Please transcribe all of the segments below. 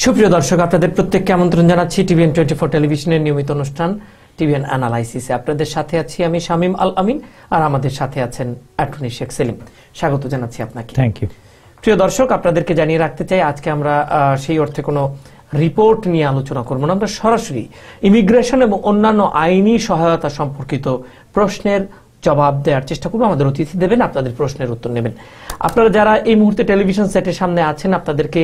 সুপ্রিয় দর্শক, আপনাদের প্রত্যেককে আমন্ত্রণ জানাচ্ছি টিভিএন 24 টেলিভিশনের নিয়মিত অনুষ্ঠান টিভিএন অ্যানালাইসিসে। আপনাদের সাথে আছি আমি শামীম আল আমিন, আর আমাদের সাথে আছেন অ্যাটর্নি শেখ সেলিম। স্বাগত জানাচ্ছি আপনাকে। Thank you. প্রিয় দর্শক, আপনাদেরকে জানিয়ে রাখতে চাই আজকে আমরা সেই অর্থে কোনো রিপোর্ট নিয়ে আলোচনা করব না। আমরা সরাসরি ইমিগ্রেশন এবং অন্যান্য আইনি সহায়তা সম্পর্কিত প্রশ্নের জবাব দেওয়ার চেষ্টা করবো। আমাদের অতিথি দেবেন, আপনাদের প্রশ্নের উত্তর নেবেন। আপনারা যারা এই মুহূর্তে টেলিভিশন সেটের সামনে আছেন, আপনাদেরকে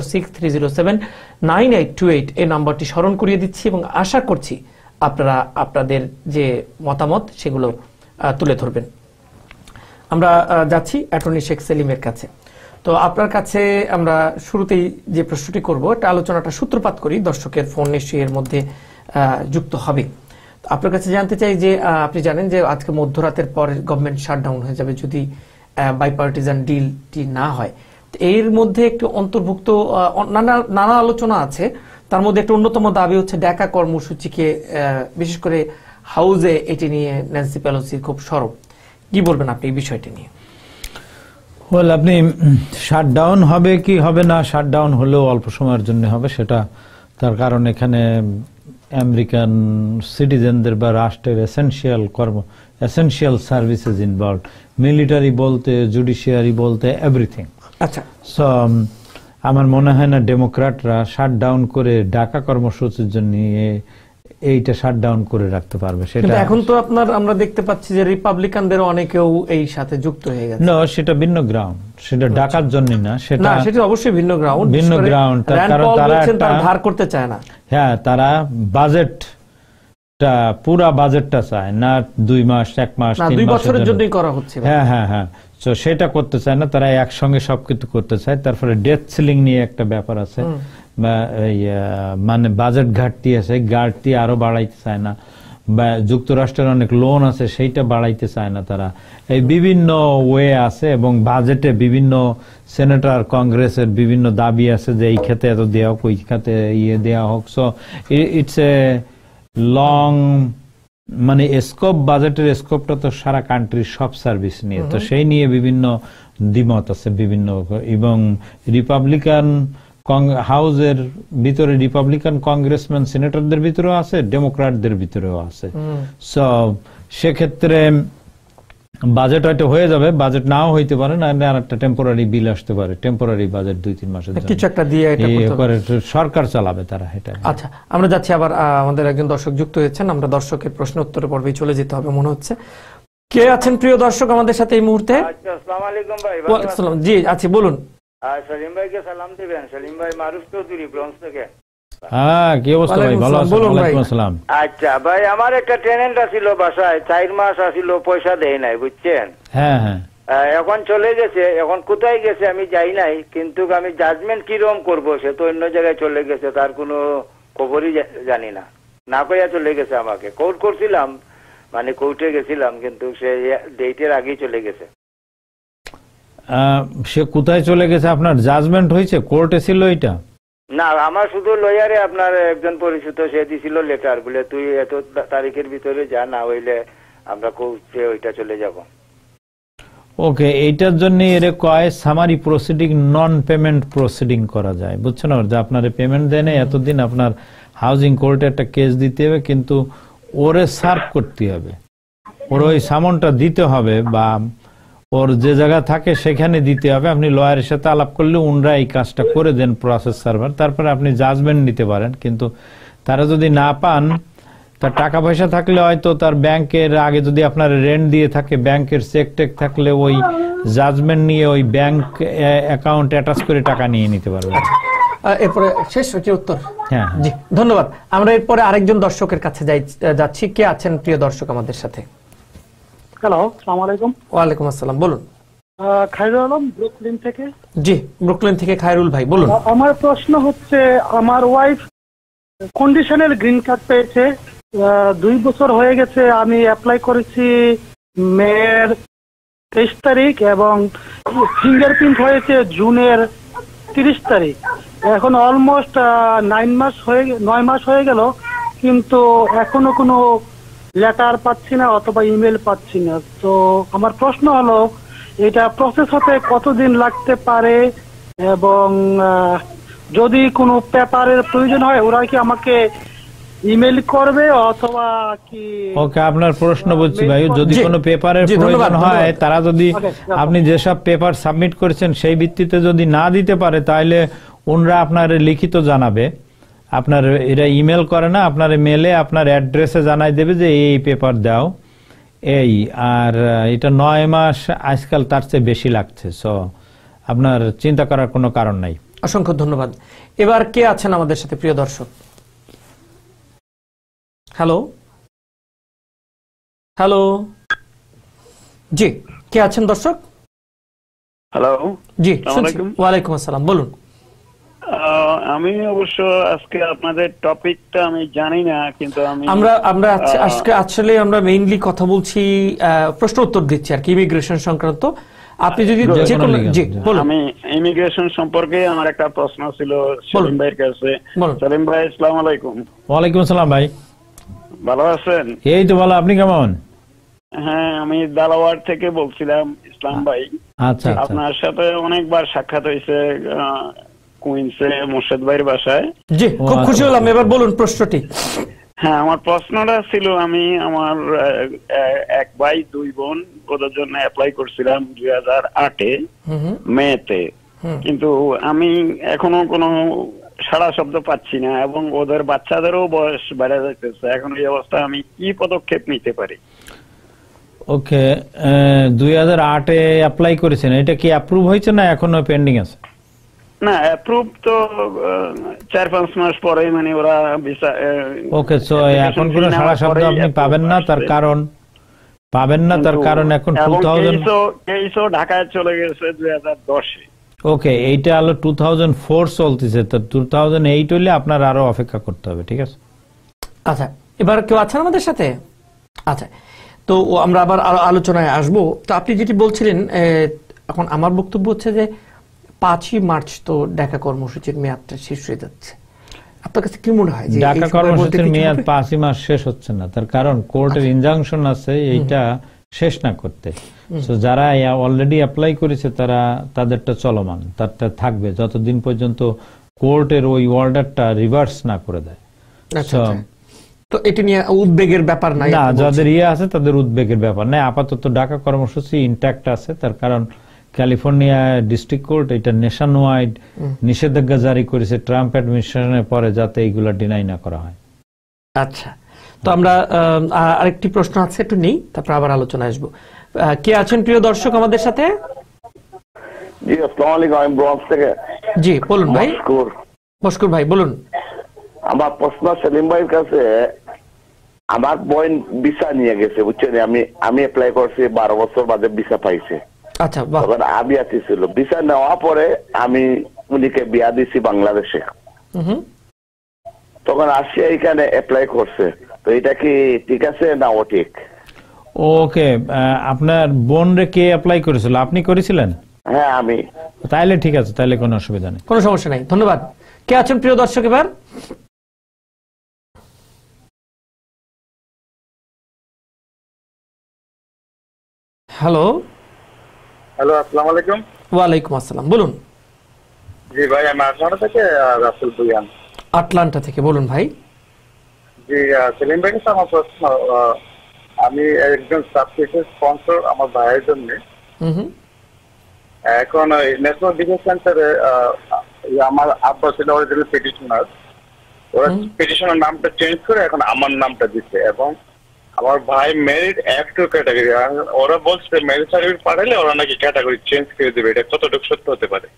6463079828 এই নাম্বারটি স্মরণ করিয়ে দিচ্ছি এবং আশা করছি আপনারা আপনাদের যে মতামত সেগুলো তুলে ধরবেন। আমরা যাচ্ছি অ্যাটর্নি শেখ সেলিমের কাছে। তো আপনার কাছে আমরা শুরুতেই যে প্রশ্নটি করব, এটা আলোচনাটা সূত্রপাত করি, দর্শকের ফোন নিশ্চয়ই এর মধ্যে যুক্ত হবে। আপনার কাছে জানতে চাই যে আপনি জানেন যে আজকে মধ্যরাতের পর গভর্নমেন্ট শাটডাউন হয়ে যাবে যদি বাইপার্টিজান ডিলটি না হয়। এর মধ্যে একটু অন্তর্ভুক্ত নানা আলোচনা আছে, তার মধ্যে একটা অন্যতম দাবি হচ্ছে ডাকা কর্মসূচিকে, বিশেষ করে হাউজে এটি নিয়ে ন্যান্সি পেলোসি খুব সরব। কি বলবেন আপনি এই বিষয়টি নিয়ে? ওয়েল, আপনি শাটডাউন হবে কি হবে না, শাটডাউন হলেও অল্প সময়ের জন্য হবে, সেটা তার কারণ এখানে আমেরিকান সিটিজেনদের বা রাষ্ট্রের এসেনশিয়াল সার্ভিসেস ইনভলভ, মিলিটারি বলতে, জুডিশিয়ারি বলতে, এভরিথিং। আচ্ছা, সো আমার মনে হয় না ডেমোক্র্যাটরা শাটডাউন করে ডাকা কর্মসূচির জন্য এইটা শাটডাউন করে রাখতে পারবে। সেটা এখন তো আমরা দেখতে পাচ্ছি যে রিপাবলিকানদের অনেকেও এই সাথে যুক্ত হয়ে গেছে। না, সেটা ভিন্ন গ্রাউন্ড, সেটা ডাকার জন্য না, সেটা অবশ্যই ভিন্ন গ্রাউন্ড। কারণ তারা ধার করতে চায় না। হ্যাঁ, তারা বাজেটটা, পুরা বাজেটটা চায় না, 2 মাস, 1 মাস, 3 বছরের জন্যই করা হচ্ছে। হ্যাঁ, তো সেটা করতে চায় না, তারা একসঙ্গে সবকিছু করতে চায়। তারপরে ডেথ সিলিং নিয়ে একটা ব্যাপার আছে, মানে বাজেট ঘাটতি আছে, ঘাটতি আরো বাড়াইতে চায় না, বা যুক্তরাষ্ট্রের অনেক লোন আছে সেইটা বাড়াইতে চায় না তারা। এই বিভিন্ন ওয়ে আছে এবং বাজেটে বিভিন্ন সেনেটর, কংগ্রেসের বিভিন্ন দাবি আছে যে এই খাতে এত দেওয়া হোক, ওই খাতে দেওয়া হোক। সো ইটস এ লং, মানে স্কোপ, বাজেটের স্কোপটা তো সারা কান্ট্রির সব সার্ভিস নিয়ে, তো সেই নিয়ে বিভিন্ন দ্বিমত আছে বিভিন্ন, এবং রিপাবলিকান হাউসের ভিতরে রিপাবলিকান কংগ্রেসম্যান, সিনেটরদের ভিতরেও আছে, ডেমোক্র্যাটদের ভিতরেও আছে। সো সেক্ষেত্রে বাজেট হয়তো হয়ে যাবে, বাজেট নাও হইতে পারে না, আর একটা টেম্পোরারি বিল আসতে পারে, টেম্পোরারি বাজেট 2-3 মাসের কিছু একটা দিয়ে সরকার চালাবে তারা এটা। আচ্ছা, আমরা যাচ্ছি আবার আমাদের একজন দর্শক যুক্ত হয়েছেন, আমরা দর্শকের প্রশ্ন উত্তরের পর্বে চলে যেতে হবে মনে হচ্ছে। কে আছেন প্রিয় দর্শক আমাদের সাথে এই মুহূর্তে? আসসালামু আলাইকুম ভাই। ওয়ালাইকুম আসসালাম। জি আছি, বলুন। সলিম ভাইকে সালাম দিবেন। সলিম ভাই মারুফ চৌধুরী, ব্রঞ্জ থেকে। হ্যাঁ, কি অবস্থা ভাই? ভালো আছেন? ওয়ালাইকুম আসসালাম। আচ্ছা ভাই, আমার একটা টেনেন্ট আছিল বাসায়, 4 মাস আছিল, পয়সা দেয় নাই, বুঝছেন? হ্যাঁ হ্যাঁ, এখন চলে গেছে, এখন কোথায় গেছে আমি যাই নাই, কিন্তু আমি জাজমেন্ট কিরকম করবো, সে তো অন্য জায়গায় চলে গেছে, তার কোনো খবরই জানি না, না কইয়া চলে গেছে। আমাকে কোর্ট করছিলাম, মানে কোর্টে গেছিলাম, কিন্তু সে ডেটের আগেই চলে গেছে। সে কোথায় চলে গেছে? আপনার জাজমেন্ট হয়েছে, কোর্টে ছিল এটা? না, আমার শুধু লয়ারে আপনার একজন পরিচিত, সে দিছিল লেটার, বলে তুই এত তারিখের ভিতরে যা, না হইলে আমরা কোর্টে ওইটা চলে যাব। ওকে, এইটার জন্য এর কয় summary proceeding, non payment proceeding করা যায়, বুঝছেন? যে আপনার পেমেন্ট দেয় না এতদিন, আপনার হাউজিং কোর্টে একটা কেস দিতে হবে, কিন্তু ওরে সার্ভ করতে হবে, ওর ওই সামনটা দিতে হবে, বা ওর যে জায়গা থাকে সেখানে দিতে হবে। আপনি লয়ারের সাথে আলাপ করলে উনরা এই কাজটা করে দেন, প্রসেস সার্ভার, তারপরে আপনি জাজমেন্ট নিতে পারেন। কিন্তু তারা যদি না পান, তার টাকা পয়সা থাকলে হয়তো তার ব্যাংকের আগে যদি আপনার রেন্ট দিয়ে থাকে, ব্যাংকের চেক টেক থাকলে ওই জাজমেন্ট নিয়ে ওই ব্যাংক অ্যাকাউন্ট অ্যাটাচ করে টাকা নিয়ে নিতে পারবে। এরপরে শেষ হচ্ছে উত্তর। হ্যাঁ জি, ধন্যবাদ। আমরা এরপরে আরেকজন দর্শকের কাছে যাচ্ছি। কে আছেন প্রিয় দর্শক আমাদের সাথে? হ্যালো, আসসালামু আলাইকুম। ওয়ালাইকুম আসসালাম, বলুন। খায়রুল আলম, ব্রুকলিন থেকে। জি, ব্রুকলিন থেকে খায়রুল ভাই, বলুন। আমার প্রশ্ন হচ্ছে, আমার ওয়াইফ কন্ডিশনাল গ্রিন কার্ড পেয়েছে, 2 বছর হয়ে গেছে। আমি অ্যাপ্লাই করেছি মের 23 তারিখ এবং ফিঙ্গারপ্রিন্ট হয়েছে জুনের 30 তারিখ। এখন অলমোস্ট 9 মাস হয়ে গেল, কিন্তু এখনো কোনো লেটার পাচ্ছি না অথবা ইমেল পাচ্ছি না। তো আমার প্রশ্ন হলো, এটা প্রসেস হতে কতদিন লাগতে পারে এবং যদি কোনো পেপারের প্রয়োজন হয় ওরা কি আমাকে ইমেল করবে অথবা কি? ওকে, আপনার প্রশ্ন বলছি ভাই, যদি জি, কোনো পেপারের জি, প্রয়োজন ধন্যবাদ, হয় ধন্যবাদ। তারা যদি Okay, আপনি যেসব পেপার সাবমিট করেছেন সেই ভিত্তিতে যদি না দিতে পারে তাহলে ওনরা আপনার লিখিত জানাবে। আপনার এরা ইমেল করে না, আপনার মেলে আপনার অ্যাড্রেসে জানাই দেবে যে এই পেপার দাও এই। আর এটা 9 মাস আজকাল তার চেয়ে বেশি লাগছে, সো আপনার চিন্তা করার কোনো কারণ নাই। অসংখ্য ধন্যবাদ। এবার কে আছেন আমাদের সাথে প্রিয় দর্শক? হ্যালো হ্যালো, জি কে আছেন দর্শক? হ্যালো, জি আসসালামু শুনছি। আলাইকুম। ওয়ালাইকুম আসসালাম, বলুন। আমি অবশ্য আজকে আপনাদের টপিকটা আমি জানি না, কিন্তু আমরা আজকে আসলে আমরা মেইনলি কথা বলছি, প্রশ্ন উত্তর দিচ্ছি আর কি, ইমিগ্রেশন সংক্রান্ত। আপনি যদি যে কোনো, জি বলুন। আমি ইমিগ্রেশন সম্পর্কে আমার একটা প্রশ্ন ছিল সেলিম ভাইয়ের কাছে। বলুন। সেলিম ভাই, আসসালামু আলাইকুম। ওয়ালাইকুম আসসালাম ভাই, ভালো আছেন? এই তো ভালো, আপনি কেমন? হ্যাঁ, আমি দালাওয়ার থেকে বলছিলাম, ইসলাম ভাই। আচ্ছা আচ্ছা, আপনার সাথে অনেকবার সাক্ষাৎ হয়েছে কুইন্সে মোর্শেদ ভাইয়ের বাসায়। জি খুব খুশি হলাম। এবার বলুন প্রশ্নটি। হ্যাঁ, আমার প্রশ্নটা ছিল, আমি আমার এক ভাই 2 বোন ওদের জন্য অ্যাপ্লাই করছিলাম 2008-এ মেতে, কিন্তু আমি এখনো কোনো সাড়া শব্দ পাচ্ছি না এবং ওদের বাচ্চাদেরও বয়স বেড়ে যাইতেছে। এখন এই অবস্থায় আমি কি পদক্ষেপ নিতে পারি? ওকে, 2008-এ অ্যাপ্লাই করেছেন, এটা কি অ্যাপ্রুভ হয়েছে না এখনো পেন্ডিং আছে? না, অ্যাপ্রুভ তো 4-5 মাস পরে, মানে ওরা ওকে, সো এখন কোনো সাড়া শব্দ আপনি পাবেন না, তার কারণ এখন 2000 কেসও ঢাকায় চলে গেছে 2010-এ। ওকে, এইটা হলো 2004 চলতেছে, তো 2008 হইলে আপনার আরো অপেক্ষা করতে হবে, ঠিক আছে? আচ্ছা, এবার কেউ আছেন আমাদের সাথে? আচ্ছা, তো আমরা আবার আলোচনায় আসবো। তো আপনি যেটি বলছিলেন, এখন আমার বক্তব্য হচ্ছে যে 5ই মার্চ তো ঢাকা কর্মসূচির মেয়াদটা শেষ হয়ে যাচ্ছে। আপনার কাছে কি মনে হয় যে ঢাকা কর্মসূচির মেয়াদ 5ই মাস শেষ হচ্ছে না, তার কারণ কোর্টের ইনজাংশন আছে এইটা শেষ না করতে। সো যারা অলরেডি অ্যাপ্লাই করেছে তারা তাদেরটা চলমান, তারটা থাকবে যতদিন পর্যন্ত কোর্টের ওই অর্ডারটা রিভার্স না করে দেয়। তো এটি নিয়ে উদ্বেগের ব্যাপার নাই? না, যাদের আছে তাদের উদ্বেগের ব্যাপার নাই। আপাতত ঢাকা কর্মসূচি ইনট্যাক্ট আছে, তার কারণ ক্যালিফোর্নিয়া ডিস্ট্রিক্ট কোর্ট এটা নেশন ওয়াইড নিষেধাজ্ঞা জারি করেছে ট্রাম্প অ্যাডমিনিস্ট্রেশনের পরে, যাতে এইগুলা ডিনাই না করা হয়। আচ্ছা, তো আমরা আরেকটি প্রশ্ন আছে, একটু নেই, তারপর আবার আলোচনায় আসবো। কে আছেন প্রিয় দর্শক আমাদের সাথে? জি, আসসালামু আলাইকুম, আমি ব্রঞ্জ থেকে। জি বলুন ভাই। মশকুর ভাই বলুন। আমার প্রশ্ন সেলিম ভাইয়ের কাছে, আমার বোন ভিসা নিয়ে গেছে, বুঝছেন? আমি অ্যাপ্লাই করছি, 12 বছর বাদে ভিসা পাইছে। আচ্ছা, বাহ। তখন আবিয়াতি ছিল, ভিসা নেওয়া পরে আমি উনিকে বিয়া দিছি বাংলাদেশে। তখন আসিয়া এখানে অ্যাপ্লাই করছে, তো এটা কি ঠিক আছে না ও ঠিক? ওকে, আপনার বোন রে কে অ্যাপ্লাই করেছিল? আপনি করেছিলেন? হ্যাঁ, আমি। তাইলে ঠিক আছে, তাইলে কোনো অসুবিধা নেই, কোনো সমস্যা নাই। ধন্যবাদ। কে আছেন প্রিয় দর্শক এবার? হ্যালো হ্যালো, আসসালামু আলাইকুম। ওয়ালাইকুম আসসালাম, বলুন। জি ভাই, আমি আটলান্টা থেকে রাসেল বুয়ান। আটলান্টা থেকে, বলুন ভাই। জি, সেলিম ভাই কাছে আমার প্রশ্ন, আমি একজন সাবস্ক্রিপশন স্পন্সর আমার ভাইয়ের জন্য। এখন ন্যাশনাল ডিফেন্স সেন্টারে আমার আব্বা ছিল অরিজিনাল পিটিশনার, ওরা পিটিশনার নামটা চেঞ্জ করে এখন আমার নামটা দিচ্ছে, এবং আমার ভাই মেরিট F2 ক্যাটাগরি। ওরা বলছে মেরিট সার্টিফিকেট পাঠালে ওরা নাকি ক্যাটাগরি চেঞ্জ করে দেবে, এটা কতটুকু সত্য হতে পারে?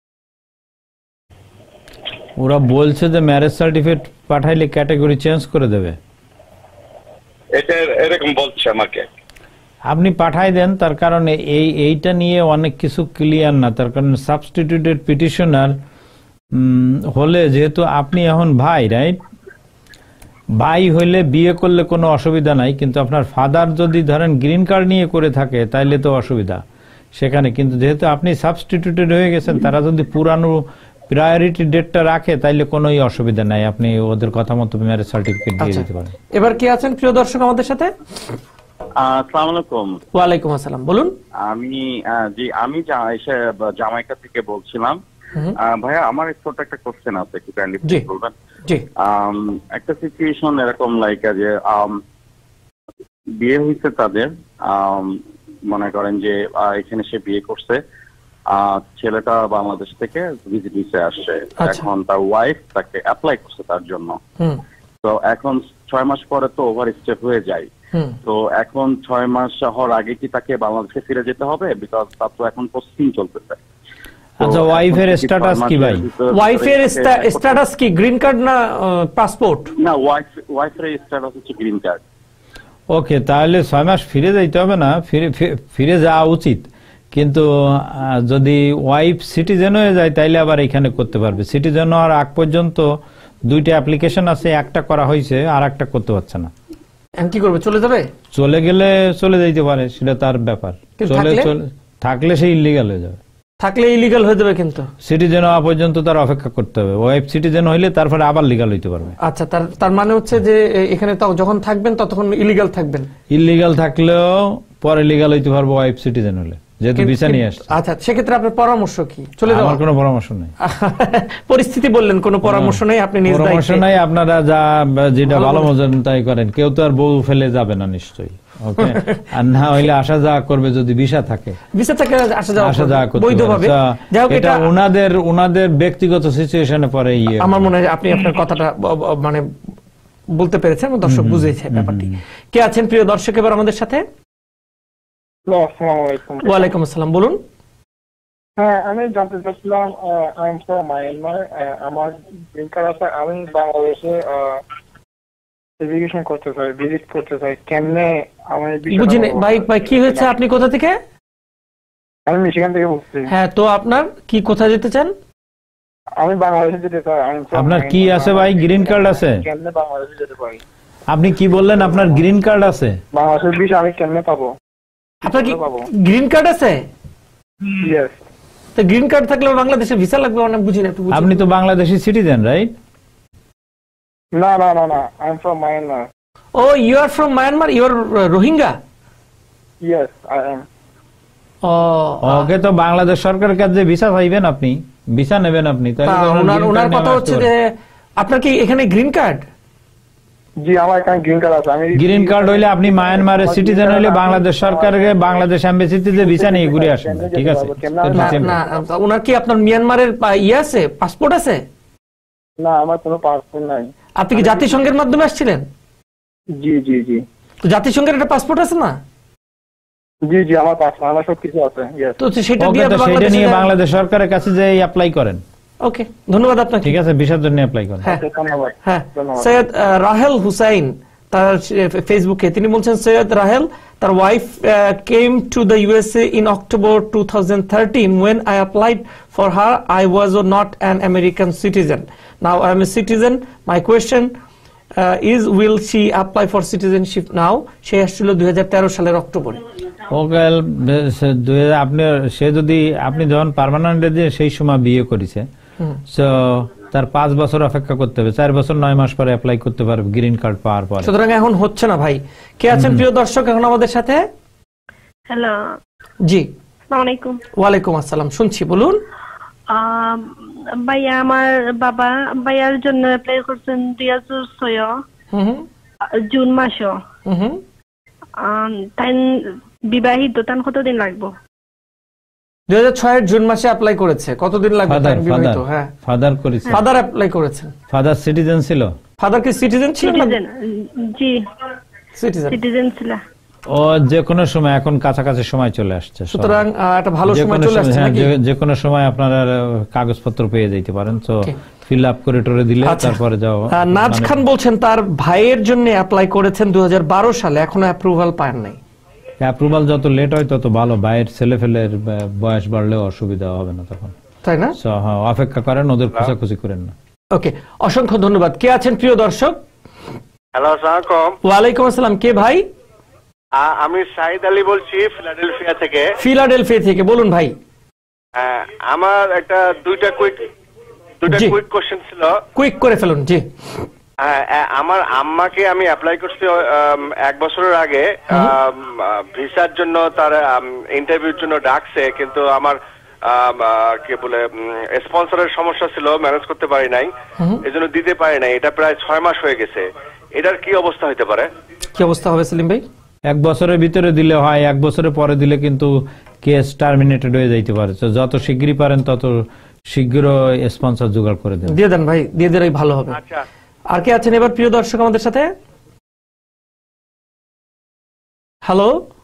ওরা বলছে যে ম্যারেজ সার্টিফিকেট পাঠাইলে ক্যাটাগরি চেঞ্জ করে দেবে, এটা এরকম বলছে আমাকে। আপনি পাঠাই দেন, তার কারণ এইটা নিয়ে অনেক কিছু ক্লিয়ার না। তার কারণ সাবস্টিটিউটেড পিটিশনার হলে, যেহেতু আপনি এখন ভাই, রাইট? ভাই হইলে বিয়ে করলে কোনো অসুবিধা নাই, কিন্তু আপনার ফাদার যদি ধরেন গ্রিন কার্ড নিয়ে করে থাকে তাইলে তো অসুবিধা সেখানে। কিন্তু যেহেতু আপনি সাবস্টিটিউটেড হয়ে গেছেন, তারা যদি পুরানো প্রায়োরিটি ডেটটা রাখে তাইলে কোনো অসুবিধা নাই, আপনি ওদের কথা মতো ম্যারেজ সার্টিফিকেট দিয়ে দিতে পারেন। এবার কে আছেন প্রিয় দর্শক আমাদের সাথে? আসসালামু আলাইকুম। ওয়ালাইকুম আসসালাম, বলুন। আমি জামাইকা থেকে বলছিলাম। ভাইয়া আমার ছোট একটা কোশ্চেন আছে, একটু কাইন্ডলি জি বলবেন। জি একটা সিচুয়েশন এরকম লাইক যে বিয়ে হয়েছে তাদের, মনে করেন যে এখানে সে বিয়ে করছে, ছেলেটা বাংলাদেশ থেকে ভিজিট ভিসায় আসছে, এখন তার ওয়াইফ তাকে অ্যাপ্লাই করছে তার জন্য। তো এখন 6 মাস পরে তো ওভার স্টেপ হয়ে যায়, তো এখন 6 মাস হওয়ার আগে কি তাকে বাংলাদেশে ফিরে যেতে হবে? বিকজ তার তো এখন পোস্টিং চলতেছে। আচ্ছা, ওয়াইফের স্ট্যাটাস কি ভাই? ওয়াইফের স্ট্যাটাস কি, গ্রিন কার্ড না পাসপোর্ট? না, ওয়াইফের স্ট্যাটাস হচ্ছে গ্রিন কার্ড। ওকে, তাহলে 6 মাস ফিরে যাইতে হবে না, ফিরে যাওয়া উচিত, কিন্তু যদি ওয়াইফ সিটিজেন হয়ে যায় তাইলে আবার এখানে করতে পারবে। সিটিজেন হওয়ার আগ পর্যন্ত 2টা অ্যাপ্লিকেশন আছে, একটা করা হয়েছে আর একটা করতে পারছে না। কি করবে, চলে যাবে? চলে গেলে চলে যাইতে পারে, সেটা তার ব্যাপার। থাকলে সে ইলিগাল হয়ে যাবে, থাকলে ইলিগাল হয়ে যাবে, কিন্তু সিটিজেন হওয়া পর্যন্ত তার অপেক্ষা করতে হবে। ওয়াইফ সিটিজেন হইলে তারপরে আবার লিগাল হইতে পারবে। আচ্ছা, তার মানে হচ্ছে যে এখানে যখন থাকবেন ততক্ষণ ইলিগাল থাকবেন। ইলিগাল থাকলেও পরে লিগাল হইতে পারবে ওয়াইফ সিটিজেন হলে, যেহেতু ভিসা নিয়ে আসছে। আচ্ছা, সেক্ষেত্রে আপনার পরামর্শ কি? চলে যাওয়ার? আমার কোনো পরামর্শ নেই। পরিস্থিতি বললেন, কোনো পরামর্শ নেই, আপনি নিজ দায়িত্বে। পরামর্শ নাই, আপনারা যেটা ভালো মজেন তাই করেন। কেউ তো আর বউ ফেলে যাবে না নিশ্চয়ই, ওকে? আর না হইলে আসা যাওয়া করবে, যদি ভিসা থাকে আসা যাওয়া বৈধভাবে। এটা ওনাদের ব্যক্তিগত সিচুয়েশনে পরে আমার মনে হয় আপনি আপনার কথাটা মানে বলতে পেরেছেন, দর্শক বুঝেছে ব্যাপারটি। কে আছেন প্রিয় দর্শক এবার আমাদের সাথে? ওয়ালাইকুম আসসালাম, বলুন। হ্যাঁ, আমি জানতে চাচ্ছিলাম, আই এম ফ্রম মায়ানমার, আমার গ্রিন কার্ড আছে, আমি বাংলাদেশে এডুকেশন করতে চাই, ভিজিট করতে চাই, কেমনে আমার বুঝিনি ভাই কি হয়েছে, আপনি কোথা থেকে? আমি মিশিগান থেকে বলছি। হ্যাঁ, তো আপনার কি, কোথায় যেতে চান? আমি বাংলাদেশে যেতে চাই। আপনার কি আছে ভাই, গ্রিন কার্ড আছে? কেমনে বাংলাদেশে যেতে পারি? আপনি কি বললেন, আপনার গ্রিন কার্ড আছে? বাংলাদেশের ভিসা আমি কেমনে পাবো? আপনার কি গ্রিন কার্ড আছে? ইয়েস। তো গ্রিন কার্ড থাকলে বাংলাদেশে ভিসা লাগবে মানে বুঝি না। আপনি তো বাংলাদেশি সিটিজেন, রাইট? না, I am from Myanmar. Oh, you are from Myanmar, you are Rohingya? Yes, I am. Okay, তো বাংলাদেশ সরকারের কাছে ভিসা পাইবেন, আপনি ভিসা নেবেন আপনি। ওনার কথা হচ্ছে যে আপনার কি এখানে গ্রিন কার্ড? জি, আমার এখানে গ্রিন কার্ড আছে। আমি গ্রিন কার্ড হইলে আপনি মায়ানমারের সিটিজেন হইলে বাংলাদেশ সরকারকে বাংলাদেশ এমবাসিতে যে ভিসা নিয়ে ঘুরে আসেন, ঠিক আছে? না, ওনার কি আপনার মিয়ানমারের আছে, পাসপোর্ট আছে? না, আমার কোনো পাসপোর্ট নাই। আপনি কি জাতিসংঘের মাধ্যমে আসছিলেন? জি। তো জাতিসংঘের একটা পাসপোর্ট আছে না? জি, আমার পাসপোর্ট, আমার সবকিছু আছে। তো সেটা নিয়ে বাংলাদেশ সরকারের কাছে যে অ্যাপ্লাই করেন। ওকে, ধন্যবাদ আপনাকে। ঠিক আছে, ভিসার জন্য অ্যাপ্লাই করেন। হ্যাঁ, সৈয়দ রাহেল হুসাইন তার ফেসবুকে তিনি বলছেন, সৈয়দ রাহেল, তার wife came to the USA in October 2013 when I applied for her I was not an American citizen. Now I am a citizen. My question is will she apply for citizenship now? সে আসছিল 2013 সালের অক্টোবরে। ওকে, আপনি যখন permanent সেই সময় বিয়ে করেছে, তার 5 বছর অপেক্ষা করতে হবে, 4 বছর 9 মাস পরে অ্যাপ্লাই করতে পারবে গ্রিন কার্ড পাওয়ার পরে। সুতরাং এখন হচ্ছে না ভাই। কে আছেন প্রিয় দর্শক এখন আমাদের সাথে? হ্যালো, জি, আসসালামু আলাইকুম। ওয়ালাইকুম আসসালাম, শুনছি, বলুন। ভাইয়া, আমার বাবা ভাইয়ার জন্য অ্যাপ্লাই করছেন 2006 জুন মাসে। তাই বিবাহিত, তান কতদিন লাগবে? 2006 জুন মাসে অ্যাপ্লাই করেছে, কতদিন লাগবে? হ্যাঁ, ফাদার করেছে। ফাদার অ্যাপ্লাই করেছেন। ফাদার সিটিজেন ছিল? ফাদার কি সিটিজেন ছিল? জি, সিটিজেন ছিল। ও যে কোনো সময়, এখন কাছাকাছি সময় চলে আসছে, সুতরাং একটা ভালো সময় চলে আসছে নাকি? যে কোনো সময় আপনারা কাগজপত্র পেয়ে যেতে পারেন, তো ফিল আপ করে টরে দিলে তারপরে যাও। নাজ খান বলছেন তার ভাইয়ের জন্য অ্যাপ্লাই করেছেন 2012 সালে, এখনো অ্যাপ্রুভাল পান নাই। অ্যাপ্রুভাল যত লেট হয় তত ভালো, ভাইয়ের ছেলে ফেলের বয়স বাড়লেও অসুবিধা হবে না তখন, তাই না? অপেক্ষা করেন, ওদের খোঁজাখুঁজি করেন না। ওকে, অসংখ্য ধন্যবাদ। কে আছেন প্রিয় দর্শক? হ্যালো, আসসালামু আলাইকুম। ওয়ালাইকুম আসসালাম, কে ভাই? আমি সাইদ আলী বলছি, ফিলাডেলফিয়া থেকে। ফিলাডেলফিয়া থেকে, বলুন ভাই। আমার একটা দুইটা কুইক কোশ্চেন ছিল। কুইক করে ফেলুন। জি। আমার আম্মাকে আমি অ্যাপ্লাই করছি 1 বছরের আগে ভিসার জন্য, তার ইন্টারভিউর জন্য ডাকছে, কিন্তু আমার কে বলে স্পন্সরের সমস্যা ছিল, ম্যানেজ করতে পারি নাই, এজন্য দিতে পারি নাই। এটা প্রায় 6 মাস হয়ে গেছে। এটার কি অবস্থা হতে পারে? কি অবস্থা হবে সেলিম ভাই? 1 বছরের ভিতরে দিলে হয়, 1 বছরের পরে দিলে কিন্তু কেস টার্মিনেটেড হয়ে যাইতে পারে। তো যত শীঘ্রই পারেন তত শীঘ্র স্পন্সর জোগাড় করে দেন। দিয়ে দেন ভাই, দিয়ে দিলেই ভালো হবে। আচ্ছা, আর কে আছেন এবার প্রিয় দর্শক আমাদের সাথে? হ্যালো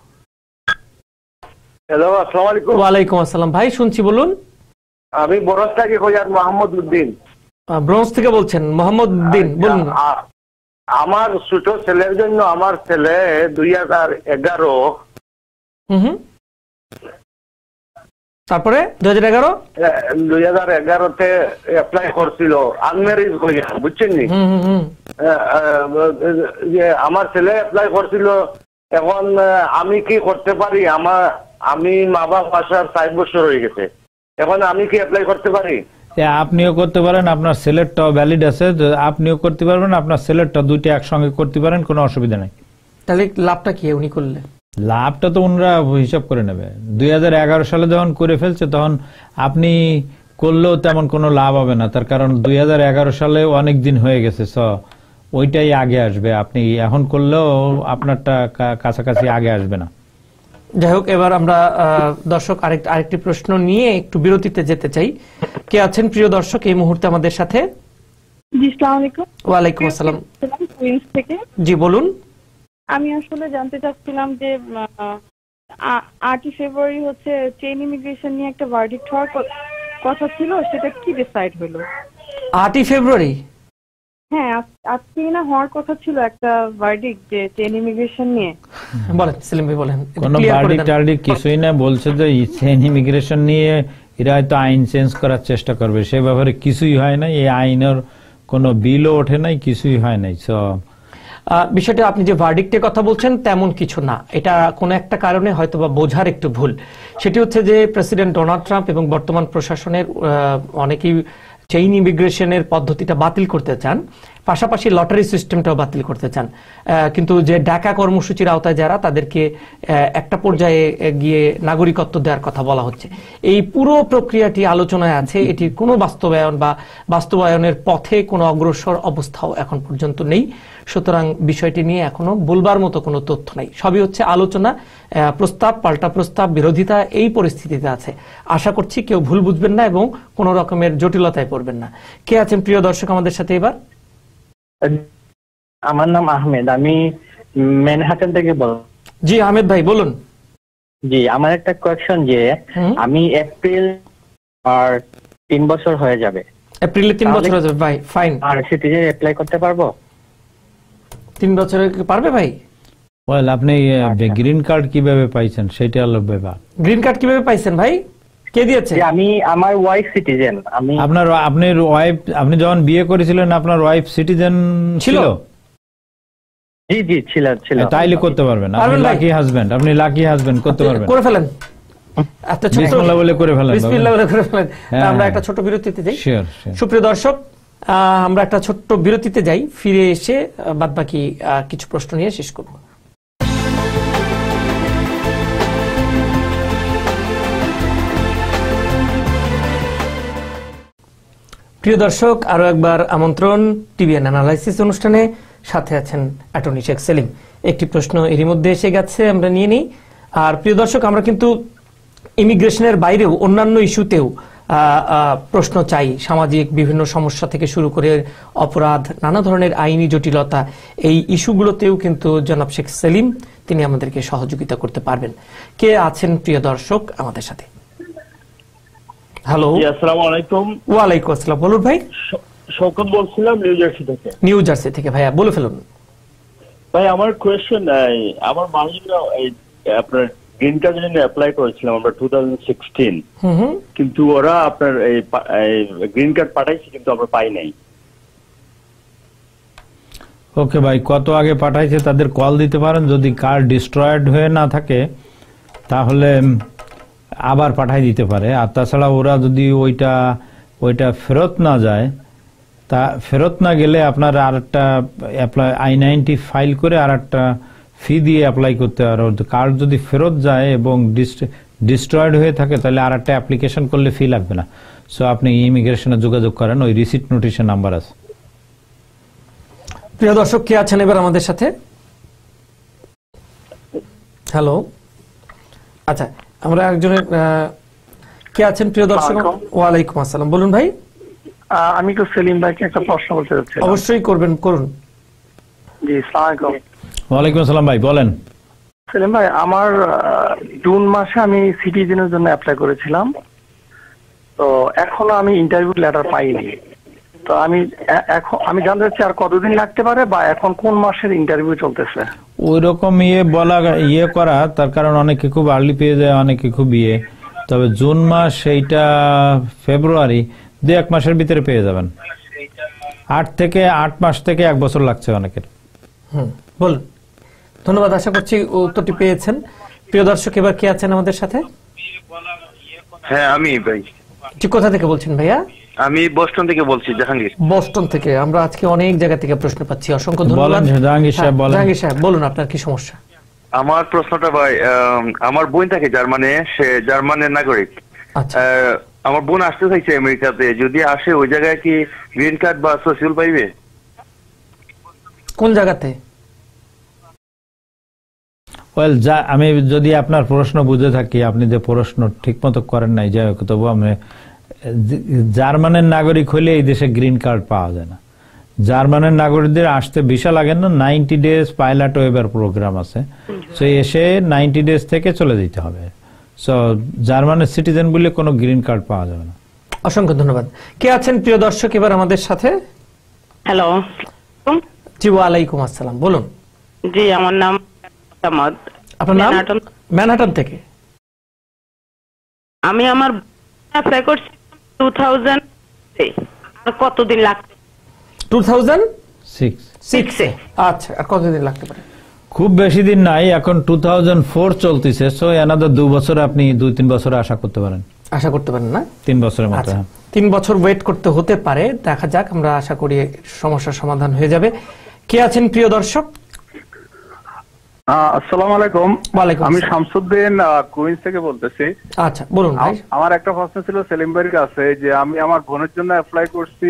হ্যালো, আসসালামু আলাইকুম। ওয়ালাইকুম আসসালাম ভাই, শুনছি, বলুন। আমি বরস থেকে কইয়ার মোহাম্মদ উদ্দিন। ব্রঞ্জ থেকে বলছেন মোহাম্মদ উদ্দিন, বলুন। আমার ছোট ছেলের জন্য, আমার ছেলে 2011 তারপরে 2011-তে অ্যাপ্লাই করছিল আনম্যারিজ কইয়া, বুঝছেন নি? যে আমার ছেলে অ্যাপ্লাই করছিল। এখন আমি কি করতে পারি? আমি মা বাবা আসার 5 বছর হয়ে গেছে, এখন আমি কি অ্যাপ্লাই করতে পারি? আপনিও করতে পারেন, আপনার সেলেটটাও ভ্যালিড আছে, আপনিও করতে পারবেন, আপনার সেলেটটা দুইটা একসঙ্গে করতে পারেন, কোনো অসুবিধা নাই। তাহলে লাভটা কি উনি করলে? লাভটা তো ওনারা হিসাব করে নেবে। 2011 সালে যখন করে ফেলছে তখন আপনি করলেও তেমন কোনো লাভ হবে না, তার কারণ 2011 সালে অনেক দিন হয়ে গেছে, ওইটাই আগে আসবে। আপনি এখন করলেও আপনারটা কাছাকাছি আগে আসবে না। যাই হোক, এবার আমরা দর্শক আরেকটি প্রশ্ন নিয়ে একটু বিরতিতে যেতে চাই। কে আছেন প্রিয় দর্শক এই মুহূর্তে আমাদের সাথে? জি, আসসালামু আলাইকুম। ওয়ালাইকুম আসসালাম। কুইন্স থেকে। জি বলুন। আমি আসলে জানতে চাচ্ছিলাম যে 8 ফেব্রুয়ারি হচ্ছে চেইন ইমিগ্রেশন নিয়ে একটা ভার্ডিক্ট হওয়ার কথা ছিল, সেটা কি ডিসাইড হলো? 8 ফেব্রুয়ারি? হ্যাঁ, আজকে না হওয়ার কথা ছিল একটা ভার্ডিক্ট যে চেইন ইমিগ্রেশন নিয়ে। বলেন সেলিম ভাই, বলেন। কোনো ভার্ডিক্ট কিছুই না, বলছে যে চেইন ইমিগ্রেশন নিয়ে এরা হয়তো আইন চেঞ্জ করার চেষ্টা করবে, সে ব্যাপারে কিছুই হয় না। এই আইনের কোনো বিলও ওঠে নাই, কিছুই হয় নাই। বিষয়টা আপনি যে ভার্ডিক্টের কথা বলছেন তেমন কিছু না, এটা কোনো একটা কারণে হয়তো বা বোঝার একটু ভুল। সেটি হচ্ছে যে প্রেসিডেন্ট ডোনাল্ড ট্রাম্প এবং বর্তমান প্রশাসনের অনেকেই চেইন ইমিগ্রেশনের পদ্ধতিটা বাতিল করতে চান, পাশাপাশি লটারি সিস্টেমটাও বাতিল করতে চান। কিন্তু যে ডাকা কর্মসূচির আওতায় যারা, তাদেরকে একটা পর্যায়ে গিয়ে নাগরিকত্ব দেওয়ার কথা বলা হচ্ছে। এই পুরো প্রক্রিয়াটি আলোচনায় আছে, এটির কোনো বাস্তবায়ন বা বাস্তবায়নের পথে কোনো অগ্রসর অবস্থাও এখন পর্যন্ত নেই। সুতরাং বিষয়টি নিয়ে এখনো বলবার মতো কোনো তথ্য নেই, সবই হচ্ছে আলোচনা, প্রস্তাব, পাল্টা প্রস্তাব, বিরোধিতা, এই পরিস্থিতিতে আছে। আশা করছি কেউ ভুল বুঝবেন না এবং কোনো রকমের জটিলতায় পড়বেন না। কে আছেন প্রিয় দর্শক আমাদের সাথে এবার? আমার নাম আহমেদ, আমি ম্যানহাটন থেকে বলছি। জি আহমেদ ভাই বলুন। জি, আমার একটা কোয়েশ্চন যে আমি এপ্রিল আর 3 বছর হয়ে যাবে। এপ্রিলে 3 বছর হয়ে যাবে ভাই, ফাইন। আর সিটিজেন অ্যাপ্লাই করতে পারবো? 3 বছরে পারবে ভাই? ওয়েল, আপনি গ্রিন কার্ড কিভাবে পাইছেন সেটা হলো ব্যাপার। গ্রিন কার্ড কিভাবে পাইছেন ভাই? কে দিয়েছে? আমি, আমার ওয়াইফ সিটিজেন। আপনার ওয়াইফ, আপনি যখন বিয়ে করেছিলেন আপনার ওয়াইফ সিটিজেন ছিল? জি জি ছিল। তাইলে করতে পারবেন, আপনি লাকি হাজবেন্ড, আপনি লাকি হাজবেন্ড, করতে পারবেন। করে ফেলেন, একটা ছোট বিসমিল্লাহ বলে করে ফেলেন, বিসমিল্লাহ বলে করে ফেলেন। আমরা একটা ছোট বিরতিতে যাই। সুপ্রিয় দর্শক, আমরা একটা ছোট্ট বিরতিতে যাই, ফিরে এসে বাদবাকি কিছু প্রশ্ন নিয়ে শেষ করব। প্রিয় দর্শক, আরো একবার আমন্ত্রণ টিভিএন অ্যানালাইসিস অনুষ্ঠানে। সাথে আছেন অ্যাটর্নি শেখ সেলিম। একটি প্রশ্ন এরই মধ্যে এসে গেছে, আমরা নিয়ে নিই। আর প্রিয় দর্শক, আমরা কিন্তু ইমিগ্রেশনের বাইরেও অন্যান্য ইস্যুতেও প্রশ্ন চাই। সামাজিক বিভিন্ন সমস্যা থেকে শুরু করে অপরাধ, নানা ধরনের আইনি জটিলতা, এই ইস্যুগুলোতেও কিন্তু জনাব শেখ সেলিম তিনি আমাদেরকে সহযোগিতা করতে পারবেন। কে আছেন প্রিয় দর্শক আমাদের সাথে? হ্যালো, আসসালামু আলাইকুম। ওয়ালাইকুম আসসালাম, বলুন ভাই। শওকত বলছিলাম নিউ জার্সি থেকে। নিউ জার্সি থেকে, ভাইয়া বলে ফেলুন। ভাই আমার কোয়েশ্চেন, আমার মানুষরা আপনার গ্রিন কার্ডের জন্য অ্যাপ্লাই করেছিলাম আমরা 2016, কিন্তু ওরা আপনার এই গ্রিন কার্ড পাঠাইছে কিন্তু আমরা পাই নাই। ওকে ভাই, কত আগে পাঠাইছে তাদের কল দিতে পারেন। যদি কার্ড ডিস্ট্রয়েড হয়ে না থাকে তাহলে আবার পাঠাই দিতে পারে। আর তাছাড়া ওরা যদি ওইটা ফেরত না যায়, তা ফেরত না গেলে আপনার আর একটা I-90 ফাইল করে আর একটা ফি দিয়ে অ্যাপ্লাই করতে পারে। কার্ড যদি ফেরত যায় এবং ডিস্ট্রয়েড হয়ে থাকে তাহলে আর একটা অ্যাপ্লিকেশন করলে ফি লাগবে না। সো আপনি ইমিগ্রেশনে যোগাযোগ করেন, ওই রিসিট নোটিশের নাম্বার আছে। প্রিয় দর্শক কে আছেন এবার আমাদের সাথে? হ্যালো, আচ্ছা আমরা একজনের কে আছেন প্রিয় দর্শক? ওয়ালাইকুম আসসালাম, বলুন ভাই। আমি তো সেলিম ভাইকে একটা প্রশ্ন করতে চাচ্ছি। অবশ্যই করবেন, করুন। জি, আসসালামু আলাইকুম। ওয়ালাইকুম আসসালাম ভাই, বলেন। সেলিম ভাই, আমার জুন মাসে আমি সিটিজেনের জন্য অ্যাপ্লাই করেছিলাম, তো এখনো আমি ইন্টারভিউ লেটার পাইনি। তো আমি জানতে চাচ্ছি আর কতদিন লাগতে পারে, বা এখন কোন মাসের ইন্টারভিউ চলতেছে? ওই রকম করা, তার কারণ অনেকে খুব আর্লি পেয়ে যায়, অনেকে খুব তবে জুন মাস সেইটা ফেব্রুয়ারি, 2-1 মাসের ভিতরে পেয়ে যাবেন। 8 মাস থেকে 1 বছর লাগছে অনেকের। বলুন। ধন্যবাদ, আশা করছি উত্তরটি পেয়েছেন। প্রিয় দর্শক এবার কে আছেন আমাদের সাথে? হ্যাঁ আমি ভাই। ঠিক, কোথা থেকে বলছেন ভাইয়া? আমি বোস্টন থেকে বলছি, জাহাঙ্গীর। বোস্টন থেকে। আমরা আজকে অনেক জায়গা থেকে প্রশ্ন পাচ্ছি, অসংখ্য ধন্যবাদ। জাহাঙ্গীর সাহেব বলুন, আপনার কি সমস্যা? আমার প্রশ্নটা ভাই, আমার বোন থাকে জার্মানে, সে জার্মানের নাগরিক। আমার বোন আসতে চাইছে আমেরিকাতে, যদি আসে ওই জায়গায় কি গ্রিন কার্ড বা সোশ্যাল পাইবে? কোন জায়গাতে? আমি যদি আপনার প্রশ্ন বুঝে থাকি, আপনি যে প্রশ্ন ঠিক মতো করেন নাই, যাই হোক, তবু আমি জার্মানের নাগরিক হলে এই দেশে গ্রিন কার্ড পাওয়া যায় না। জার্মানের নাগরিকদের আসতে ভিসা লাগে না, 90 ডেজ পাইলট ওয়েবার প্রোগ্রাম আছে, সো এসে 90 ডেজ থেকে চলে যেতে হবে। সো জার্মানের সিটিজেন বলে কোনো গ্রিন কার্ড পাওয়া যাবে না। অসংখ্য ধন্যবাদ। কে আছেন প্রিয় দর্শক এবার আমাদের সাথে? হ্যালো। জি, ওয়ালাইকুম আসসালাম, বলুন। জি, আমার নাম মোহাম্মদ। আপনার নাম? ম্যানহাটন থেকে। আমি আমার অ্যাপ্লাই করছি 2000 আর কতদিন লাগবে? 2006 এ। আচ্ছা, আর কতদিন লাগতে পারে? খুব বেশি দিন নাই, এখন 2004 চলতেছে, সো অ্যানাদার 2 বছর, আপনি 2-3 বছর আশা করতে পারেন। আশা করতে পারেন না? 3 বছরের মতো। 3 বছর ওয়েট করতে হতে পারে, দেখা যাক। আমরা আশা করি সমস্যার সমাধান হয়ে যাবে। কে আছেন প্রিয় দর্শক? আসসালামু আলাইকুম। আমি শামসুদ্দিন কুইন্স থেকে বলতেছি। আচ্ছা, বলুন ভাই। আমার একটা প্রশ্ন ছিল সেলিম ভাইয়ের কাছে, যে আমি আমার বোনের জন্য অ্যাপ্লাই করছি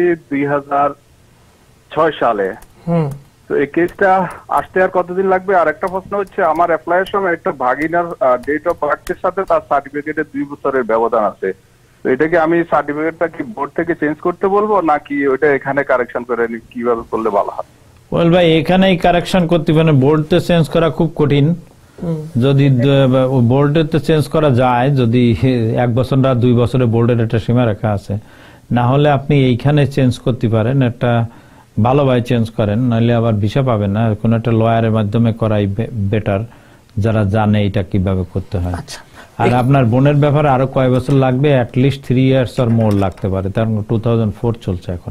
2006 সালে। তো এই কেসটা আসতে আর কতদিন লাগবে? আর একটা প্রশ্ন হচ্ছে, আমার অ্যাপ্লাইয়ের সময় একটা ভাগিনার ডেট অফ বার্থের সাথে তার সার্টিফিকেটের 2 বছরের ব্যবধান আছে। তো এটাকে আমি সার্টিফিকেটটা কি বোর্ড থেকে চেঞ্জ করতে বলবো, নাকি ওইটা এখানে কারেকশন করে কিভাবে করলে ভালো হয়? বল ভাই, এখানেই কারেকশন করতে পারে, বোর্ডতে চেঞ্জ করা খুব কঠিন। যদি বোর্ডে চেঞ্জ করা যায়, যদি 1 বছর বা 2 বছরে বোর্ডের একটা সীমা রেখা আছে, না হলে আপনি এইখানে চেঞ্জ করতে পারেন, একটা ভালোভাবে চেঞ্জ করেন, নাহলে আবার ভিসা পাবেন না। কোন একটা লয়ারের মাধ্যমে করাই বেটার, যারা জানে এটা কিভাবে করতে হয়। আর আপনার বোনের ব্যাপারে আরো কয় বছর লাগবে? অ্যাটলিস্ট 3 ইয়ার্স আর মোর লাগতে পারে, তার 2004 চলছে এখন।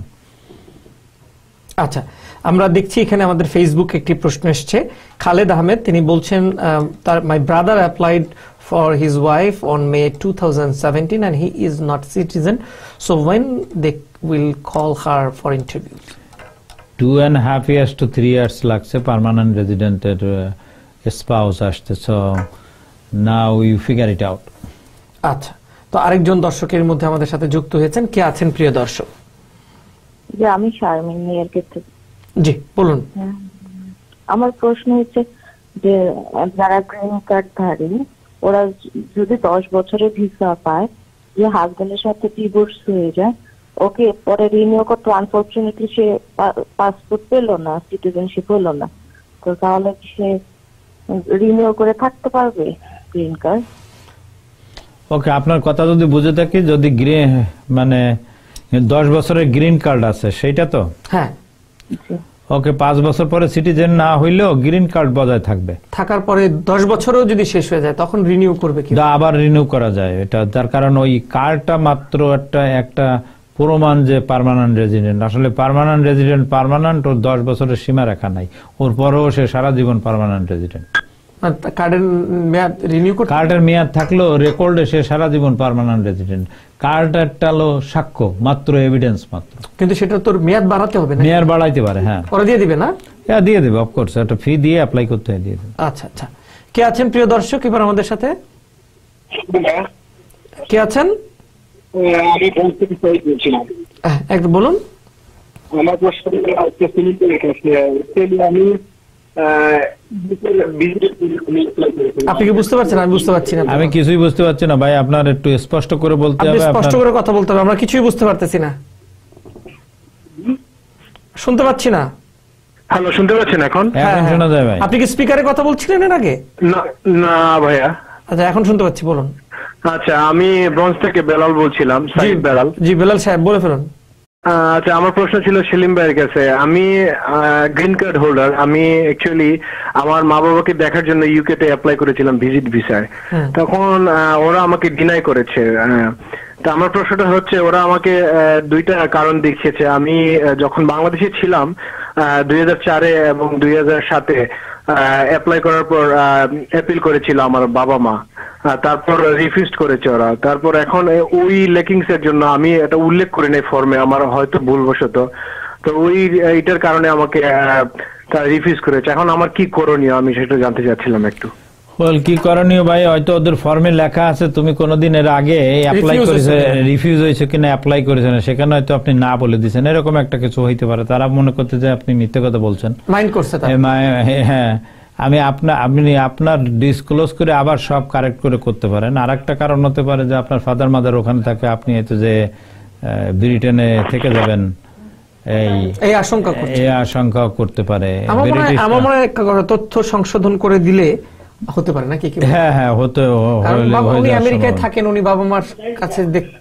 আচ্ছা, আমরা দেখছি এখানে আমাদের ফেসবুক একটি প্রশ্ন এসেছে। খালেদ আহমেদ, তিনি বলছেন, তার my brother applied for his wife on May 2017 and he is not citizen, so when they will call her for interviews? 2.5 years to 3 years লাগছে পার্মানেন্ট রেজিডেন্টের স্পাউস আসতে, so now you figure it out. আচ্ছা, তো আরেকজন দর্শকের মধ্যে আমাদের সাথে যুক্ত হয়েছেন। কে আছেন প্রিয় দর্শক? যে আমি শারমিন নিয়ার থেকে। জি, বলুন। আমার প্রশ্ন হচ্ছে যে যারা গ্রিন কার্ড ধারী, ওরা যদি 10 বছরের ভিসা পায়, যে হাজবেন্ডের সাথে ডিভোর্স হয়ে যায়, ওকে পরে রিনিউ করতে, আনফরচুনেটলি সে পাসপোর্ট পেল না, সিটিজেনশিপ হলো না, তো তাহলে সে রিনিউ করে থাকতে পারবে গ্রিন কার্ড? ওকে, আপনার কথা যদি বুঝে থাকি, যদি মানে 10 বছরের গ্রিন কার্ড আছে সেটা তো? হ্যাঁ। ওকে, 5 বছর পরে সিটিজেন না হইলেও গ্রিন কার্ড বজায় থাকবে। থাকার পরে 10 বছরও যদি শেষ হয়ে যায়, তখন রিনিউ করবে কি? আবার রিনিউ করা যায় এটা, তার কারণ ওই কার্ডটা মাত্র একটা প্রমাণ যে পার্মানেন্ট রেজিডেন্ট। আসলে পার্মানেন্ট রেজিডেন্ট পার্মানেন্ট, ওর 10 বছরের সীমা রেখা নাই, ওর পরেও সে সারা জীবন পার্মানেন্ট রেজিডেন্ট। কার্ডের মেয়াদ রিনিউ করতে, কার্ডের মেয়াদ থাকলেও রেকর্ডে সে সারা জীবন পার্মানেন্ট রেজিডেন্ট। কার্ড একটা হলো সাক্ষ্য মাত্র, এভিডেন্স মাত্র, কিন্তু সেটা তোর মেয়াদ বাড়াতে হবে না? মেয়াদ বাড়াইতে পারে, হ্যাঁ। ওরা দিয়ে দিবে না? হ্যাঁ, দিয়ে দেবে, অফকোর্স, একটা ফি দিয়ে অ্যাপ্লাই করতে হয়, দিয়ে দেবে। আচ্ছা আচ্ছা, কে আছেন প্রিয় দর্শক এবার আমাদের সাথে? কে আছেন? আমি বলছিলাম একটু বলুন। আমার প্রশ্ন আমি আপনি কি বুঝতে পারছেন? আমি বুঝতে পারছি না। আমি কিছুই বুঝতে পারছি না ভাই, আপনার একটু স্পষ্ট করে বলতে হবে। স্পষ্ট করে কথা বলতে হবে, আমরা কিছুই বুঝতে পারতেছি না, শুনতে পাচ্ছি না। হ্যালো, শুনতে পাচ্ছেন এখন? এখন শোনা যায় ভাই। আপনি কি স্পিকারে কথা বলছিলেন এর আগে? না ভাইয়া। আচ্ছা, এখন শুনতে পাচ্ছি, বলুন। আচ্ছা, আমি ব্রঞ্জ থেকে বেলাল বলছিলাম, সাইদ বেলাল। জি বেলাল সাহেব, বলে ফেলুন। আচ্ছা, আমার প্রশ্ন ছিল সেলিম ভাইয়ের কাছে। আমি গ্রিন কার্ড হোল্ডার। আমি অ্যাকচুয়ালি আমার মা বাবাকে দেখার জন্য ইউকে তে অ্যাপ্লাই করেছিলাম ভিজিট ভিসায়। তখন ওরা আমাকে ডিনাই করেছে। তা আমার প্রশ্নটা হচ্ছে, ওরা আমাকে দুইটা কারণ দেখিয়েছে। আমি যখন বাংলাদেশে ছিলাম 2004-এ এবং 2007-এ অ্যাপ্লাই করার পর অ্যাপিল করেছিল আমার বাবা মা, তারপর রিফিউজ করেছে ওরা। তারপর এখন ওই লেকিংস এর জন্য আমি এটা উল্লেখ করি নাই ফর্মে, আমার হয়তো ভুলবশত, তো ওই এটার কারণে আমাকে রিফিউজ করেছে। এখন আমার কি করণীয় আমি সেটা জানতে চাচ্ছিলাম একটু। কি করণীয় ভাই, হয়তো ওদের ফর্মে লেখা আছে তুমি কোনদিন এর আগে অ্যাপ্লাই করেছে, রিফিউজ হয়েছে কিনা অ্যাপ্লাই করেছেন, সেখানে হয়তো আপনি না বলে দিয়েছেন, এরকম একটা কিছু হইতে পারে। তারা মনে করতে যে আপনি মিথ্যে কথা বলছেন, মাইন্ড করছে। হ্যাঁ, আপনি আপনার ডিসক্লোজ করে আবার সব কারেক্ট করে করতে পারেন। আর একটা কারণ হতে পারে যে আপনার ফাদার মাদার ওখানে থাকে, আপনি হয়তো যে ব্রিটেনে থেকে যাবেন এই আশঙ্কা করতে পারে। আমার মনে হয় তথ্য সংশোধন করে দিলে হতে পারে নাকি? হ্যাঁ হ্যাঁ, উনি আমেরিকায় থাকেন, উনি বাবা মার কাছে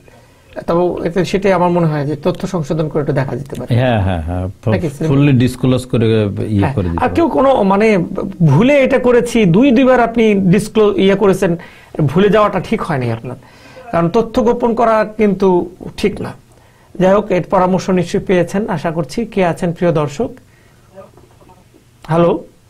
তবে সেটাই আমার মনে হয় যে তথ্য সংশোধন করে একটু দেখা যেতে পারে। হ্যাঁ হ্যাঁ হ্যাঁ, ফুললি ডিসক্লোজ করে ইয়ে করে দিতে। আর কেউ কোনো মানে ভুলে এটা করেছি, দুইবার আপনি ডিসক্লোজ ইয়ে করেছেন, ভুলে যাওয়াটা ঠিক হয়নি আপনার, কারণ তথ্য গোপন করা কিন্তু ঠিক না। যাই হোক, এর পরামর্শ নিশ্চয়ই পেয়েছেন আশা করছি। কে আছেন প্রিয় দর্শক? হ্যালো,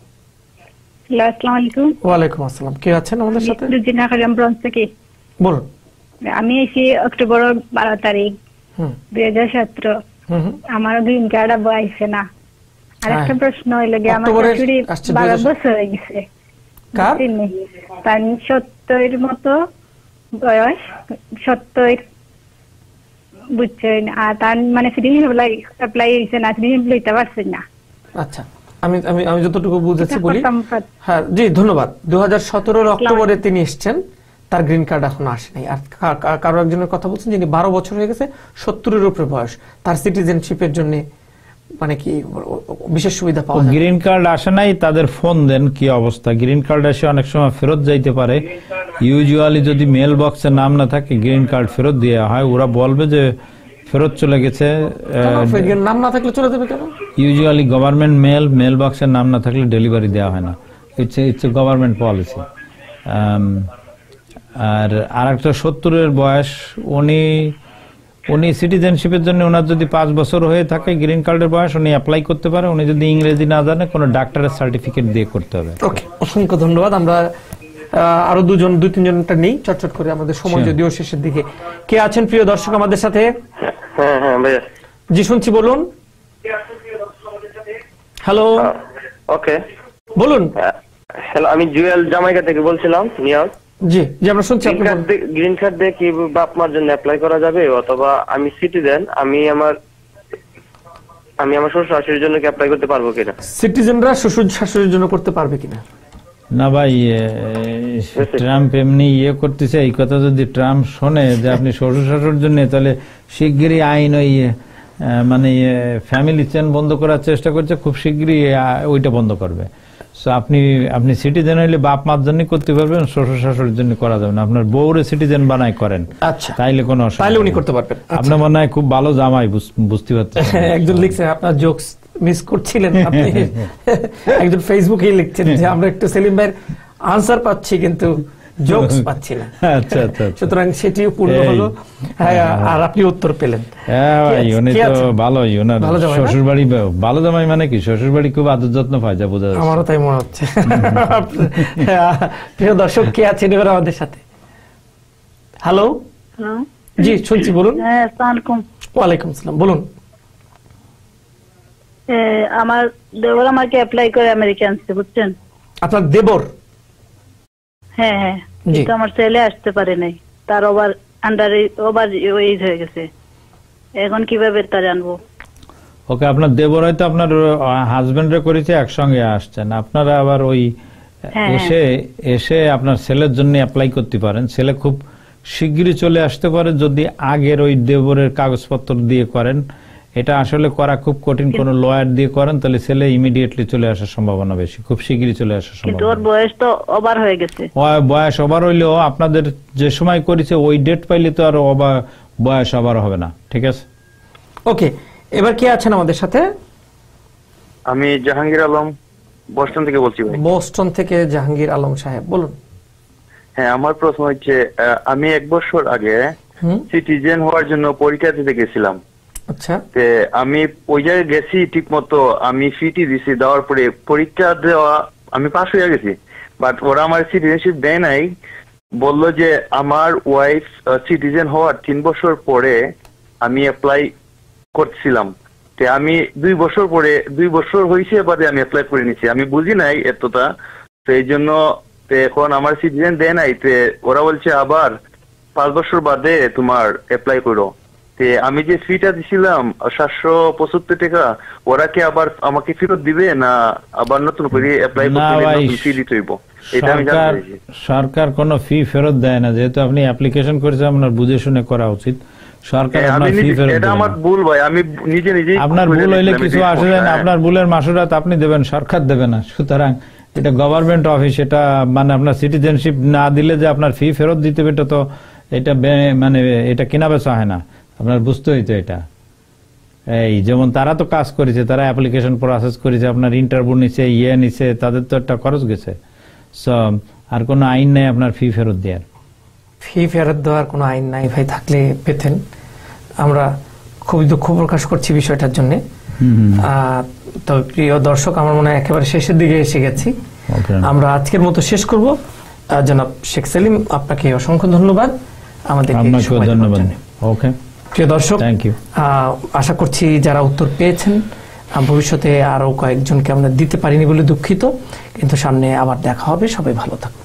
আসসালামু আলাইকুম। ওয়ালাইকুম আসসালাম। কে আছেন আমাদের সাথে? রুজিনা খারাম, ব্রঞ্জ থেকে। বলুন। আমি এসে অক্টোবর 12 তারিখ 2017। আমার গ্রিন কার্ড আইছে না। আর একটা প্রশ্ন হইল গিয়ে, আমার শাশুড়ি 12 বছর হয়ে গেছে, তার 70 মতো বয়স, 70 বুঝছেন। আর তার মানে সিটিজেন অ্যাপ্লাই হয়েছে না, সিটিজেন লইতে পারছেন না। আচ্ছা, আমি আমি আমি যতটুকু বুঝেছি বলি। হ্যাঁ জি, ধন্যবাদ। 2017 অক্টোবরে তিনি এসেছেন, তার গ্রিন কার্ড এখন আসে নাই। আর কারো একজনের কথা বলছেন যিনি 12 বছর হয়ে গেছে, 70-এর উপরে বয়স, তার সিটিজেনশিপের জন্য মানে কি বিশেষ সুবিধা পাওয়া যায়? গ্রিন কার্ড আসে নাই, তাদের ফোন দেন কি অবস্থা। গ্রিন কার্ড এসে অনেক সময় ফেরত যাইতে পারে। ইউজুয়ালি যদি মেল বক্সে নাম না থাকে, গ্রিন কার্ড ফেরত দেওয়া হয়। ওরা বলবে যে ফেরত চলে গেছে। নাম না থাকলে চলে যাবে কেন? ইউজুয়ালি গভর্নমেন্ট মেল বক্সের নাম না থাকলে ডেলিভারি দেওয়া হয় না। It's a government policy. আর একটা 70-এর বয়স, উনি সিটিজেনশিপের জন্য ওনার যদি 5 বছর হয়ে থাকে গ্রিন কার্ডের বয়স, উনি অ্যাপ্লাই করতে পারে। উনি যদি ইংরেজি না জানে, কোনো ডাক্তারের সার্টিফিকেট দিয়ে করতে হবে। ওকে, অসংখ্য ধন্যবাদ। আমরা আরো 2-3জনটা নেই চটচট করে, আমাদের সময় যদিও শেষের দিকে। কে আছেন প্রিয় দর্শক আমাদের সাথে? হ্যাঁ হ্যাঁ ভাইয়া, জি শুনছি, বলুন। হ্যালো, ওকে বলুন। হ্যালো, আমি জুয়েল জামাইকা থেকে বলছিলাম, নিয়াজ। জি জি, আমরা শুনছি। গ্রিন কার্ড দিয়ে কি বাপ মার জন্য অ্যাপ্লাই করা যাবে, অথবা আমি সিটিজেন, আমি আমার শ্বশুর শাশুড়ির জন্য কি অ্যাপ্লাই করতে পারবো কিনা? সিটিজেনরা শ্বশুর শাশুড়ির জন্য করতে পারবে কিনা? না ভাই, ট্রাম্প এমনি ইয়ে করতেছে, এই কথা যদি ট্রাম্প শোনে যে আপনি শ্বশুর শাশুড়ির জন্য, তাহলে শিগগিরই আইন ওই মানে ফ্যামিলি চেন বন্ধ করার চেষ্টা করছে, খুব শিগগিরই ওইটা বন্ধ করবে। সো আপনি সিটিজেন হইলে বাপ মার জন্য করতে পারবেন, শ্বশুর শাশুড়ির জন্য করা যাবে না। আপনার বউরে সিটিজেন বানাই করেন, আচ্ছা, তাইলে কোনো তাইলে উনি করতে পারবেন। আপনার মনে হয় খুব ভালো জামাই, বুঝতে পারছেন। একজন লিখছে আপনার জোকস মিস করছিলেন আপনি। একজন ফেসবুকে লিখছেন যে আমরা একটু সেলিম ভাইয়ের আনসার পাচ্ছি কিন্তু জোকস পাচ্ছি না। আচ্ছা আচ্ছা, সুতরাং সেটিও পূর্ণ হলো, আর আপনি উত্তর পেলেন। হ্যাঁ ভাই, উনি তো ভালোই, ওনার শ্বশুর বাড়ি ভালো জামাই, মানে কি শ্বশুর বাড়ি খুব আদর যত্ন পায়, যা বোঝা যাচ্ছে। আমারও তাই মনে হচ্ছে। প্রিয় দর্শক, কে আছেন এবার আমাদের সাথে? হ্যালো, জি শুনছি, বলুন। ওয়ালাইকুম আসসালাম, বলুন। আমার দেবর আমাকে অ্যাপ্লাই করে আমেরিকা আনছে, বুঝছেন? আপনার দেবর? হ্যাঁ হ্যাঁ। কিন্তু আমার ছেলে আসতে পারে নাই, তার ওভার এজ হয়ে গেছে, এখন কিভাবে তা জানবো? ওকে, আপনার দেবর হয়তো আপনার হাজবেন্ডে করেছে, একসঙ্গে আসছেন আপনারা, আবার ওই এসে আপনার ছেলের জন্য অ্যাপ্লাই করতে পারেন। ছেলে খুব শিগগিরই চলে আসতে পারে যদি আগের ওই দেবরের কাগজপত্র দিয়ে করেন। এটা আসলে করা খুব কঠিন, কোন লয়ার দিয়ে করেন তাহলে ছেলে ইমিডিয়েটলি চলে আসার সম্ভাবনা বেশি, খুব শিগগিরই চলে আসার সম্ভাবনা। কিন্তু ওর বয়স তো ওভার হয়ে গেছে। বয়স ওভার হইলেও আপনাদের যে সময় করেছে ওই ডেট পাইলে তো আর বয়স ওভার হবে না। ঠিক আছে, ওকে। এবার কে আছেন আমাদের সাথে? আমি জাহাঙ্গীর আলম, বোস্টন থেকে বলছি ভাই। বোস্টন থেকে জাহাঙ্গীর আলম সাহেব, বলুন। হ্যাঁ, আমার প্রশ্ন হচ্ছে, আমি 1 বছর আগে সিটিজেন হওয়ার জন্য পরীক্ষা দিতে গেছিলাম। আচ্ছা, আমি ওই জায়গায় গেছি ঠিক মতো, আমি ফিটি দিছি, দেওয়ার পরে পরীক্ষা দেওয়া আমি পাস হয়ে গেছি, বাট ওরা আমার সিটিজেনশিপ দেয় নাই। বললো যে আমার ওয়াইফ সিটিজেন হওয়ার 3 বছর পরে আমি অ্যাপ্লাই করছিলাম। আমি 2 বছর পরে, 2 বছর হয়েছে বাদে আমি অ্যাপ্লাই করে নিছি, আমি বুঝি নাই এতটা, তো এই জন্য এখন আমার সিটিজেন দেয় নাই। ওরা বলছে আবার 5 বছর বাদে তোমার অ্যাপ্লাই করো। আমি যে ফিটা দিছিলাম 775 টাকা, ওরা কি আবার আমাকে ফেরত দিবে না আবার নতুন করে অ্যাপ্লাই করতে নতুন ফি দিতে হইব? এটা আমি জানতে চাইছি। সরকার কোনো ফি ফেরত দেয় না, যেহেতু আপনি অ্যাপ্লিকেশন করেছেন আপনার বুঝে শুনে করা উচিত। সরকার আপনার ফি ফেরত দেয় না। এটা আমার ভুল ভাই, আমি নিজেই আপনার ভুল হইলে কিছু আসে যায় না, আপনার ভুলের মাসুরাত আপনি দেবেন, সরকার দেবে না। সুতরাং এটা গভর্নমেন্ট অফিস, এটা মানে আপনার সিটিজেনশিপ না দিলে যে আপনার ফি ফেরত দিতে হবে এটা তো এটা মানে এটা কেনা বেচা হয় না, আপনার বুঝতে হইতো এটা। এই যেমন তারা তো কাজ করেছে, তারা অ্যাপ্লিকেশন প্রসেস করেছে, আপনার ইন্টারভিউ নিছে, নিছে, তাদের তো একটা খরচ গেছে। আর কোনো আইন নাই আপনার ফি ফেরত দেওয়ার। ফি ফেরত দেওয়ার কোনো আইন নাই ভাই, থাকলে পেতেন। আমরা খুবই দুঃখ প্রকাশ করছি বিষয়টার জন্য। তো প্রিয় দর্শক, আমার মনে হয় একেবারে শেষের দিকে এসে গেছি, আমরা আজকের মতো শেষ করব। জনাব শেখ সেলিম, আপনাকে অসংখ্য ধন্যবাদ। আমাদেরকে ধন্যবাদ। ওকে, প্রিয় দর্শক, আশা করছি যারা উত্তর পেয়েছেন, ভবিষ্যতে আরো কয়েকজনকে আমরা দিতে পারিনি বলে দুঃখিত, কিন্তু সামনে আবার দেখা হবে। সবাই ভালো থাকুন।